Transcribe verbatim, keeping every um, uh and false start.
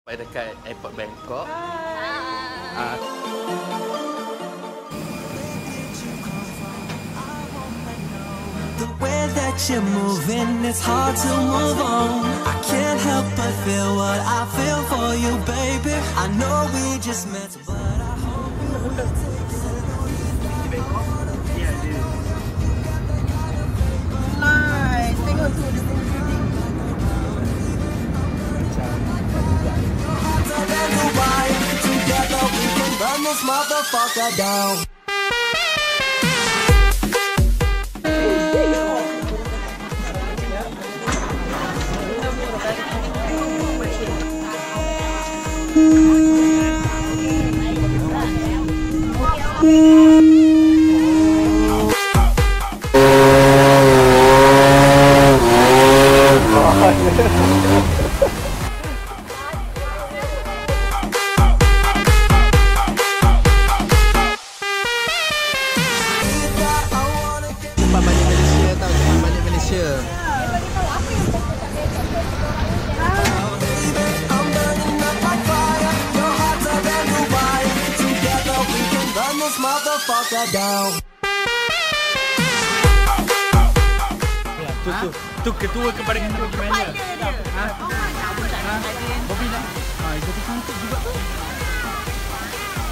Sampai dekat airport Bangkok. Ah. The way that you're moving, it's hard to move on. I can't help but feel what I feel for you, baby. I know we just met, but I hope you will take it. Nice. Tengok tu dia punya building. Together we can run this motherfucker down. Cepat balik Malaysia tau, cepat balik Malaysia. I'm burning up like fire. Your heart's a brand new wire. Together we can run this motherfucker down. Tu tu tu ketua kepada kita bagaimana? Ha? Ha? Bobby nak. Ha, jadi cantik juga tu.